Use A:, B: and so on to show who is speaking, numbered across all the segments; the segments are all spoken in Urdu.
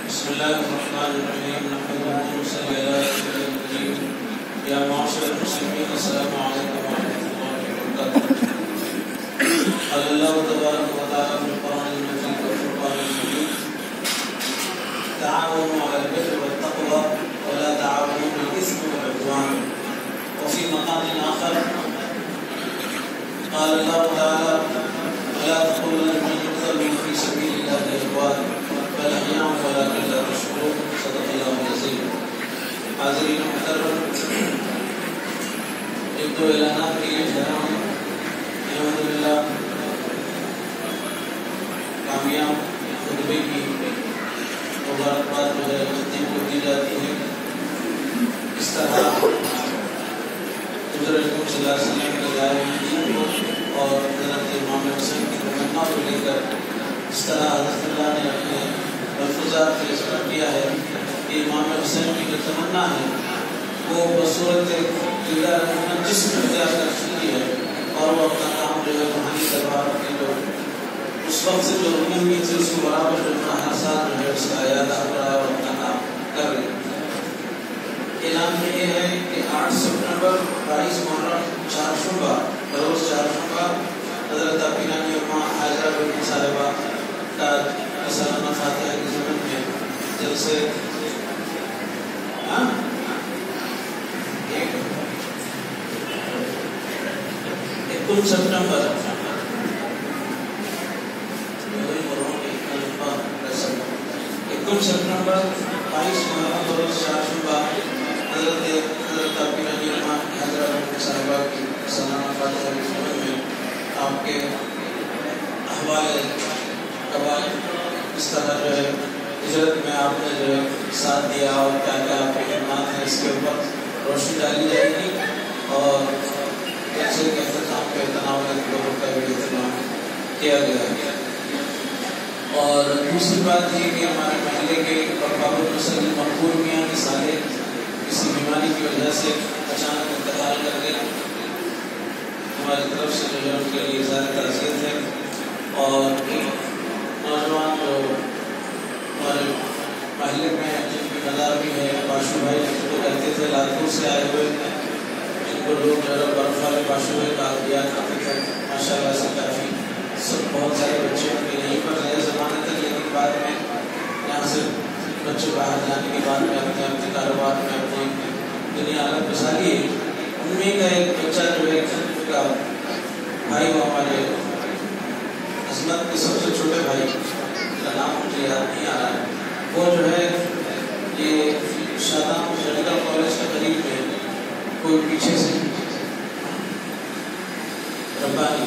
A: بسم الله الرحمن الرحيم نحمده ونصلي على رسوله الكريم يا معاشر المسلمين السلام عليكم ورحمة الله وبركاته. قال الله تبارك وتعالى في القرآن المجيد والفرقان المجيد تعاونوا على البر والتقوى ولا تعاونوا على الإثم والعدوان. وفي مقام آخر قال الله تعالى ولا تقولن لمن يقتل في سبيل الله أموات بل أحياء ولكن لا تشعرون. صدق الله العظيم. حاضرین محترم، ایک دو اعلانات کے لیے ٹھہرا ہوں. الحمدللہ کامیاب خطبے کی مبارکباد جو ہے خطیب کو دی جاتی ہے. اس طرح حضرت صلی اللہ علیہ وسلم کے لائے دین کو اور حضرت امام حسین کی تمنا کو لے کر اس طرح حضرت اللہ نے اپنے ملفوظات میں ذکر کیا ہے کہ امام حسین کی جو تمنا ہے وہ بصورت جسم اختیار کر چکی ہے اور وہ اپنا کام جو ہے روحانی دربار کے جو اس وقت سے جو رکن ہوئی تھی اس کو برابر جو احساس جو ہے اس کا یاد آ رہا ہے اور اپنا کام کر رہے ہیں. اعلان میں یہ ہے کہ 8 سپٹمبر 22 محرم چہارشنبہ بروز چہارشنبہ حضرت پیرانی اماں حاجرہ بیگم صاحبہ کا سالانہ فاتحہ کی ضمن میں جلسے 1 سپٹمبر 22 محرم بروز چہارشنبہ حضرت پیرانی اماں حاجرہ بیگم صاحبہ کی سالانہ فاتحہ کی ضمن میں آپ کے احوال قبائل اس طرح جو ہے ہجرت میں آپ نے جو ہے ساتھ دیا اور کیا کیا آپ کے خدمات ہیں اس کے اوپر روشنی ڈالی جائے گی اور جیسے کہ اختتام کے تناول کا بھی اہتمام کیا گیا ہے. اور دوسری بات یہ کہ ہمارے محلے کے اور بابر مسلم مقبول میاں کے سالے کسی بیماری کی وجہ سے اچانک انتقال کر گئے. ہماری طرف سے جو ہے ان کے لیے اظہار تعزیت ہے. اور نوجوان جو ہمارے محلے میں جن کی مدار بھی ہے باشو بھائی جن کو کہتے تھے لادپور سے آئے ہوئے جن کو لوگ جو ہے برف والے باشو بھائی کا دیا کرتے تھے. ماشاء اللہ سے کافی سب بہت سارے بچے ان کے یہیں پر رہے زمانے تک، لیکن بعد میں یہاں سے بچے باہر جانے کے بعد میں اپنے اپنے کاروبار میں اپنی دنیا الگ بسا لیے. ان میں کا ایک بچہ جو ہے کا بھائی وہ ہمارے عظمت کے سب سے چھوٹے بھائی کا نام مجھے یاد نہیں آ رہا ہے، وہ جو ہے یہ شادام میڈیکل کالج کے قریب میں کوئی پیچھے سے ربانی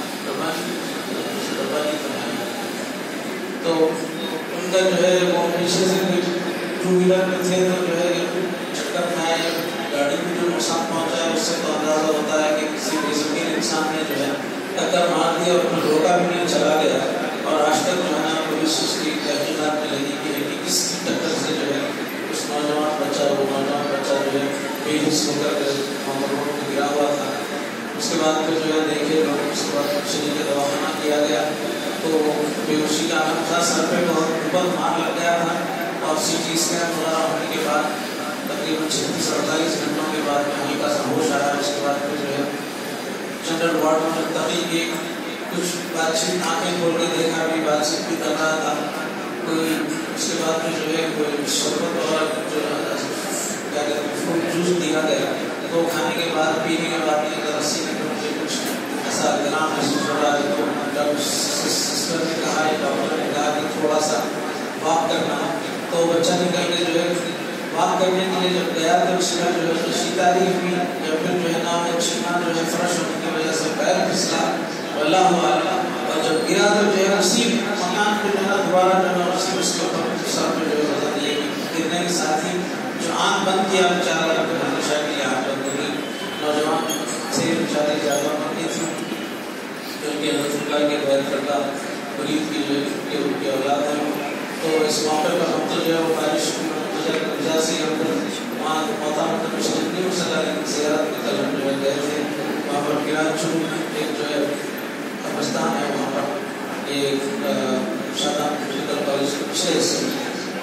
A: تو ان کا جو ہے وہ پیچھے سے ٹو ویلر میں تھے تو جو ہے چکر کھائے گاڑی میں جو نقصان پہنچا ہے اس سے تو اندازہ ہوتا ہے کہ کسی بے ضمیر انسان نے جو ہے ٹکر مار دیا اور اپنا روکا بھی نہیں چلا گیا. اور آج تک جو ہے نا پولیس اس کی تحقیقات میں لگی کہ کس ٹکر سے جو ہے اس نوجوان بچہ جو ہے بے حس ہو کر روڈ پہ گرا ہوا تھا. اس کے بعد پھر جو ہے دیکھے لوگ اس کے بعد شریک کا دواخانہ کیا گیا تو بے ہوشی کا عالم تھا، سر پہ بہت اوپر مار لگ گیا تھا اور سی ٹی اسکین وغیرہ ہونے کے بعد تقریباً 36-48 گھنٹوں کے بعد میں ہلکا سا ہوش آیا. اس کے بعد پھر جو ہے جنرل وارڈ میں منتقل کی. کچھ بات چیت آنکھیں کھول کے دیکھا بھی بات چیت بھی کر رہا تھا کوئی. اس کے بعد میں جو ہے کوئی شربت اور جو کیا کہتے ہیں فروٹ جوس دیا گیا تو کھانے کے بعد پینے کے بعد رسی میں مجھے کچھ ایسا گرام محسوس ہو رہا ہے. تو جب سسٹر نے کہا یا ڈاکٹر نے کہا کہ تھوڑا سا واک کرنا تو بچہ نکل کے جو ہے واک کرنے کے لیے جب گیا تو اس میں جو ہے شیتاری ہوئی یا پھر جو ہے نا چینا جو ہے فرش ہونے کی وجہ سے پیر پھسلا اللہ عالم اور جب گرا تو جو ہے اسی مکان پہ جو ہے دوبارہ جو ہے اسی اس کے اوپر سر پہ جو ہے وزن لیے گرنے کے ساتھ ہی جو آنکھ بند کیا بیچارہ ہمیشہ کے لیے آنکھ بند ہو گئی. نوجوان سے بیچارے زیادہ بنتی تھی جو کہ حضرت اللہ کے غیر کردہ مرید کی جو ہے ان کی اولاد ہے. تو اس موقع پر ہم تو جو ہے وہ بارش وجہ سے ہم وہاں محتام مشکل نہیں ہو سکا لیکن زیارت میں کل ہم جو ہے گئے تھے وہاں پر گران چون ایک جو ہے قبرستان ہے وہاں پر یہ شادام میڈیکل کالج کے پچھلے حصے میں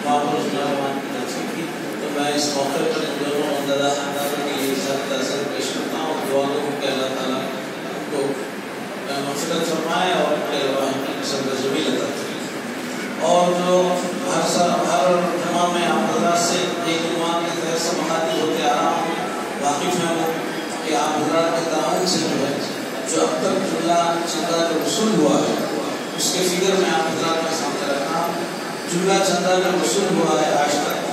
A: وہاں پر اس نوجوان کی ترتیب کی. تو میں اس موقع پر ان دونوں دادا خاندانوں کے لیے تعزیت پیش کرتا ہوں اور دعا کروں کہ اللہ تعالیٰ ان کو مغفرت فرمائے اور ان کے واحد کی صبر جمیل عطا فرمائے. اور جو ہر جمعہ میں آپ حضرات سے ایک عنوان کے تحت سے مخاطب ہوتے آ رہا ہوں, واقف ہیں وہ کہ آپ حضرات کے تعاون سے جو ہے جو اب تک جملہ چندہ جو وصول ہوا ہے اس کے فگر میں آپ حضرات کے سامنے رکھنا. جملہ چندہ جو وصول ہوا ہے آج تک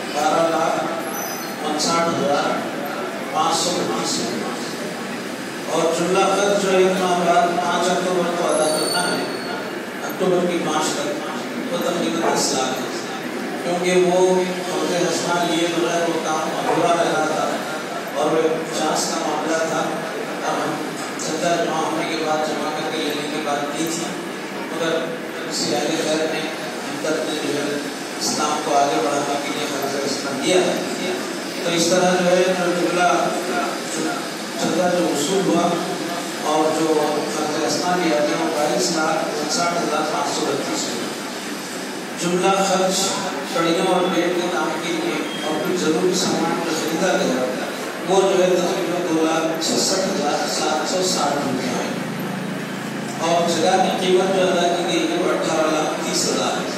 A: 12,59,529 اور جملہ خرچ جو ایک ماہ بعد 5 اکتوبر کو ادا کرنا ہے, اکتوبر کی 5 تک, وہ تقریباً 10 لاکھ ہے. کیونکہ وہ حضرت حسنہ لیے بغیر وہ کام ادھورا رہ رہا تھا اور وہ چانس کا معاملہ تھا. اب ہم چندہ جمع ہونے کے بعد جمع کر کے لینے کی بات کی تھی, مگر کسی اہل خیر نے ہمدرد نے جو ہے اسلام کو آگے بڑھانے کے لیے حضرت حسنہ دیا ہے. تو اس طرح جو ہے جملہ چندہ جو وصول ہوا اور جو حضرت حسنہ لیا گیا وہ 22,59,532 جملہ خرچ کڑیوں اور بیٹ کے کام کے لیے اور کچھ ضروری سامان جو خریدا گیا وہ جو ہے تقریباً 2,66,760 روپئے ہے. اور جگہ کی قیمت جو ادا کی گئی ہے وہ 18,30,000 ہے.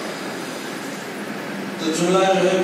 A: تو جملہ جو ہے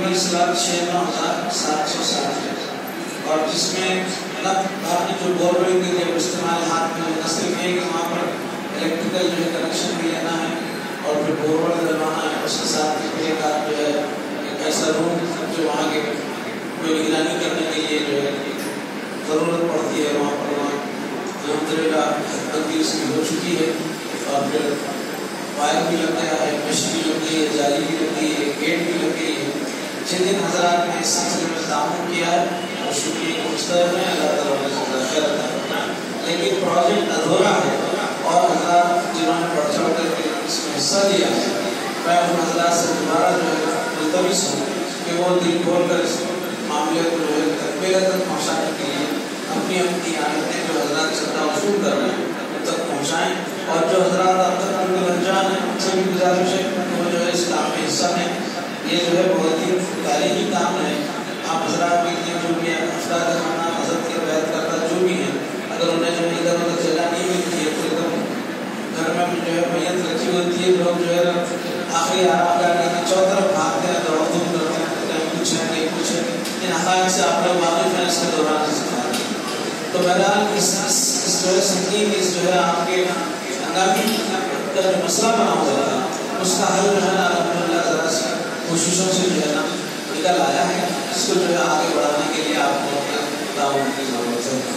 A: 20,96,760 ہے. اور جس میں باقی جو گورنمنٹ کے جب استعمال ہاتھ میں نہ صرف ہے کہ وہاں پر الیکٹریکل جو ہے کنیکشن بھی لینا ہے اور پھر بورول ڈلوانا ہے, اس کے ساتھ ایک آدھ جو ہے ایک ایسا روم جو وہاں کے کوئی نگرانی کرنے کے لیے جو ہے ضرورت پڑتی ہے وہاں پر, وہاں الحمدللہ بندی اس کی ہو چکی ہے. اور پھر وائر بھی لگ گیا ہے, مش بھی لگ گئی ہے, جالی بھی لگ گئی ہے, گیٹ بھی لگ گئی ہے. جن دن حضرات نے اس سلسلے میں تعاون کیا ہے اور شکریہ کو مستحق ہیں, اللہ تعالیٰ نے خیر عطا فرمائے. لیکن پروجیکٹ ادھورا ہے اور حضرات جنہوں نے بڑھ چڑھ کر کے اس میں حصہ لیا ہے, میں ان حضرات سے دوبارہ جو ہے ملتمس ہوں کہ وہ دل کھول کر اس معاملے کو جو ہے تکمیل تک پہنچانے کے لیے اپنی آیتیں جو حضرات چندہ وصول کر رہے ہیں ان تک پہنچائیں. اور جو حضرات اب تک بالکل انجان ہیں ان سے بھی گزارش ہے کہ وہ جو ہے اس کام میں حصہ لیں. یہ جو ہے بہت ہی تاریخی کام ہے. آپ حضرات کے لیے جو بھی افراد خانہ حضرت کے بیعت کرتا جو بھی ہیں, اگر انہیں جو ہے ادھر ادھر جگہ نہیں ملتی ہے تو گھر میں جو ہے میت رکھی ہوتی ہے, لوگ جو ہے آخری آرام کرنے کی چوطرف بھاگتے ہیں, دوڑ دھوم کرتے ہیں, کہیں کچھ ہے کہیں کچھ ہے. ان حقائق سے آپ لوگ واقف ہیں اس کے دوران سکھا رہے ہیں. تو بہرحال اس جو ہے سنگین اس جو ہے آپ کے ہنگامی کا جو مسئلہ بنا ہوا تھا اس کا حل جو ہے نا الحمدللہ ذرا سی کوششوں سے جو ہے نا نکل آیا ہے. اس کو جو ہے آگے بڑھانے کے لیے آپ کو اپنے تعاون کی ضرورت ہے.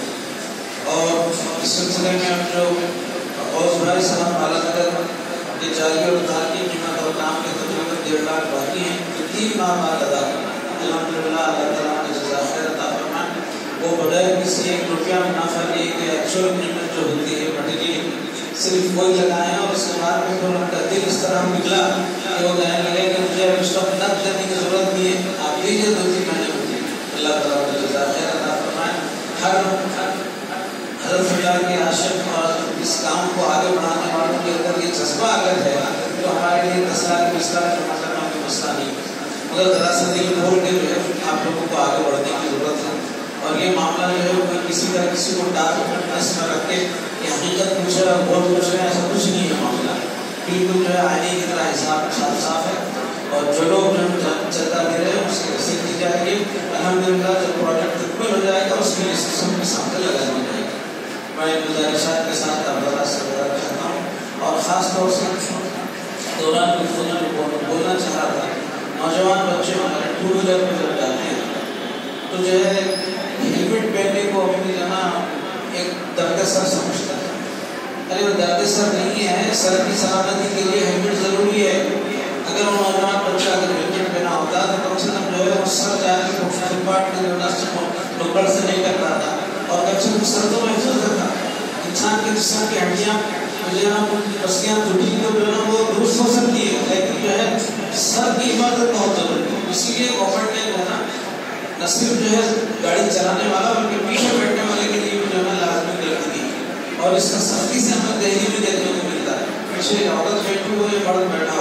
A: اور اس سلسلے میں ہم جو غوث بھائی صاحب اعلیٰ نگر یہ جاری اور ادھار کی قیمت اور کام کے تقریباً 1.5 لاکھ باقی ہیں جو 3 ماہ بعد ادا کرنا ہے. الحمدللہ اللہ تعالیٰ نے جزا خیر عطا فرمائے. وہ بغیر کسی 1 روپیہ منافع لیے کہ ایکچوئل قیمت جو ہوتی ہے مٹیریل صرف وہی لگائیں اور اس کے بعد میں ان کا دل اس طرح نکلا کہ وہ کہنے لگے کہ مجھے اب اس وقت نقد دینے کی ضرورت نہیں ہے, آپ دیجیے 2-3 مہینے ہوتی ہے. اللہ تعالیٰ نے جزا خیر عطا فرمائے. ہر حضرت اللہ کے عاشق اور اس کام کو آگے بڑھانے والوں کے اندر یہ جذبہ اگر ہے تو ہمارے لیے 10 لاکھ 20 لاکھ جمع کرنا کوئی مسئلہ نہیں ہے. مگر ذرا سا دل کھول کے جو ہے آپ لوگوں کو آگے بڑھنے کی ضرورت ہے. اور یہ معاملہ جو ہے کوئی کسی طرح کسی کو ڈاکس میں رکھ کے یہ حقیقت پوچھ رہا ہے بہت پوچھ رہے ہیں, ایسا کچھ نہیں ہے. معاملہ بالکل جو ہے آئینے کی طرح حساب صاف ہے. اور جو لوگ جو چندہ دے رہے ہیں اس کی رسید دی جائے گی. الحمدللہ جب پروجیکٹ تکمیل ہو جائے گا اس کی لسٹ سب کے سامنے لگا دی جائے گی. میں گزارشات کے ساتھ آپ سے گزارش کرتا ہوں اور خاص طور سے دوران بولنا چاہ رہا تھا. نوجوان بچے ہمارے 2 ویلر پہ جب جاتے ہیں تو جو ہے ہیلمٹ پہننے کو اپنی جو نا ایک درد سر سمجھتا ہے. ارے وہ درد سر نہیں ہے, سر کی سلامتی کے لیے ہیلمٹ ضروری ہے. اگر وہ نوجوان بچہ اگر ہیلمٹ پہنا ہوتا تو کم سے کم جو ہے وہ سر جا کے فٹ پاتھ میں جو نکڑ سے نہیں کر پاتا اور بچے کو سر تو محفوظ رکھا. انسان کے جسم کی ہڈیاں جو ہے نا پسلیاں ٹوٹی تو جو ہے نا وہ درست ہو سکتی ہے, لیکن جو ہے سر کی حفاظت بہت ضروری ہے. اسی لیے گورنمنٹ نے جو ہے نا نہ صرف جو ہے گاڑی چلانے والا بلکہ پیچھے بیٹھنے والے کے لیے بھی جو ہے لازمی رکھ دی اور اس کا سختی سے ہمیں دہلی میں دیکھنے کو ملتا ہے. پیچھے عورت بیٹھی ہو یا مرد بیٹھا ہو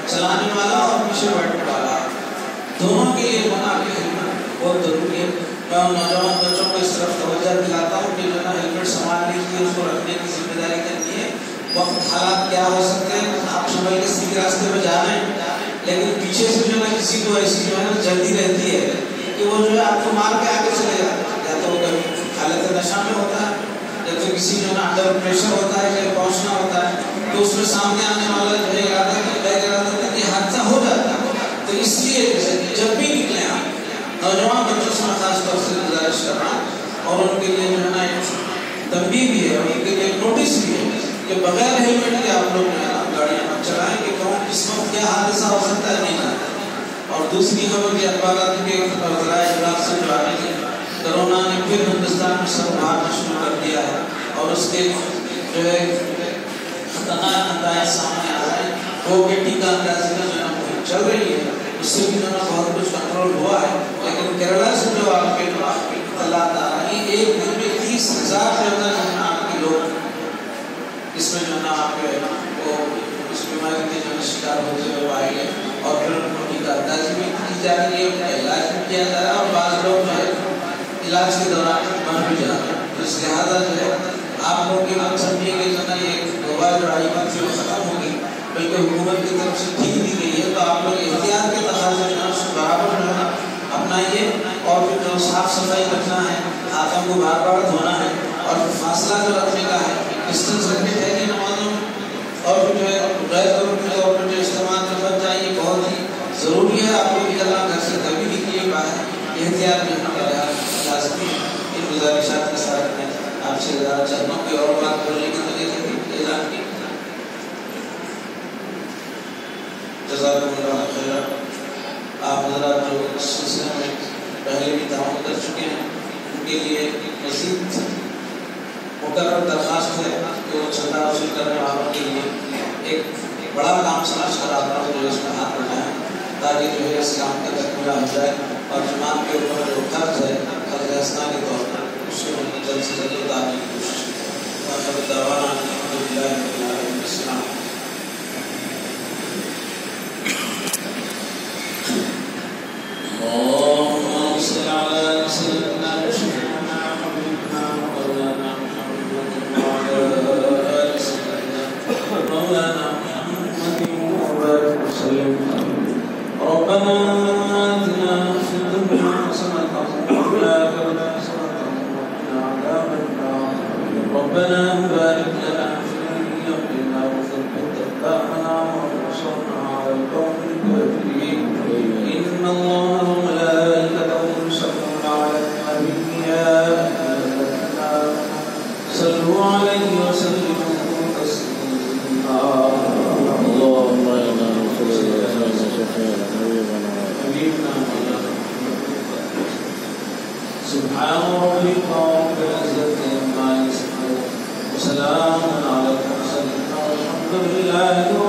A: چلانے والا اور پیچھے بیٹھنے والا دونوں کے لیے بنا کے ہیلمٹ بہت ضروری ہے. میں نوجوان بچوں کو اس طرف توجہ دلاتا ہوں کہ جو ہے نا ہیلمٹ سنبھالنے کی اس کو رکھنے کی ذمہ داری کرنی ہے. وقت حالات کیا ہو سکتے ہیں, آپ سمجھ کے سیدھے راستے پہ جا رہے ہیں لیکن پیچھے سے جو ہے نا کسی کو ایسی جو ہے نا جلدی رہتی ہے کہ وہ جو ہے آپ کو مار کے آگے چلے جاتا ہے, یا تو وہ کبھی حالت نشہ میں ہوتا ہے یا تو کسی جو ہے نا انڈر پریشر ہوتا ہے کہیں پہنچنا ہوتا ہے تو اس میں سامنے آنے والا جو ہے ارادہ کہ حادثہ ہو جاتا ہے. تو اس لیے جب بھی نکلے آپ نوجوان بچوں سے میں خاص طور سے گزارش کر رہا ہوں اور ان کے لیے جو ہے نا ایک تنبیہ بھی ہے اور ان کے لیے ایک نوٹس بھی ہے کہ بغیر ہیلمٹ کے آپ لوگ جو ہے نا گاڑیاں نہ چلائیں کہ کون کس وقت کیا حادثہ ہو سکتا ہے نہیں جانتا. اور دوسری خبر یہ اخبارات کے ذرائع ابلاغ سے جو آنے کی کرونا نے پھر ہندوستان میں سب بھارنا شروع کر دیا ہے اور اس کے جو ہے خطرناک نتائج سامنے آ رہے ہیں. وہ کہ ٹیکہ اندازی کا جو ہے مہم چل رہی ہے اس سے بھی جو ہے بہت کچھ کنٹرول ہوا ہے لیکن کیرلا سے جو آپ کے اطلاعات آ رہی ہیں ایک دن میں 30,000 جو ہے آپ کے لوگ اس میں جو ہے نا آپ کے وہ اس بیماری کے جو ہے شکار ہوتے ہوئے پائے گئے اور پھر ان کو ٹیکہ اندازی بھی کی جا رہی ہے, ان کا علاج بھی کیا جا رہا ہے اور بعض لوگ جو ہے علاج کے دوران مر بھی جا رہے ہیں. اس لہٰذا جو ہے آپ لوگ یہ بات سمجھیے کہ جو ہے نا یہ وبا جو آئی بات جو ختم ہوگی بلکہ حکومت کی طرف سے ٹھیک دی گئی ہے. تو آپ لوگ احتیاط کے تقاضے جو ہے اس کو برابر جو ہے اپنائیے اور پھر جو صاف صفائی رکھنا ہے, ہاتھوں کو بار بار دھونا ہے اور پھر فاصلہ جو رکھنے کا ہے, ڈسٹینس رکھنے چاہیے نمازوں میں اور پھر جو ہے غیر ضروری طور پر جو استعمال سے بچ جائیے بہت ہی ضروری ہے. آپ کو بھی اللہ گھر سے کبھی نکلیے باہر احتیاط میں ہونا لازمی ہے. ان گزارشات کے ساتھ میں آپ سے زیادہ چاہتا ہوں کہ اور بات بولنے کی وجہ سے اعلان کی. جزاکم اللہ خیر. آپ حضرات جو اس سلسلے میں پہلے بھی تعاون کر چکے ہیں ان کے لیے مزید مقرر درخواست ہے کہ وہ چندہ وصول کرنے والوں کے لیے ایک بڑا کام سمجھ کر آپ لوگ جو اس میں ہاتھ بٹھائیں تاکہ جو ہے اس کام کا تکمیلہ ہو جائے اور جماعت کے اوپر جو قرض ہے قرض حسنہ کے طور پر اس کو جلد سے جلد اتارنے کی کوشش کریں. وآخر دعوانا الحمدللہ رب العالمین. السلام اللهم صل على سيدنا وشفيعنا وحبيبنا ومولانا محمد وعلى آل سيدنا مولانا محمد وبارك وسلم. ربنا آتنا في الدنيا حسنة وفي الآخرة حسنة وقنا عذاب النار. ربنا بارك لنا في أمرنا وثبت أقدامنا وانصرنا على القوم الكافرين. إن الله وملائكته يصلون على النبي يا أيها الذين آمنوا صلوا عليه وسلموا تسليما. اللهم إنا سبحان ربك رب العزة عما يصفون وسلام على المرسلين والحمد لله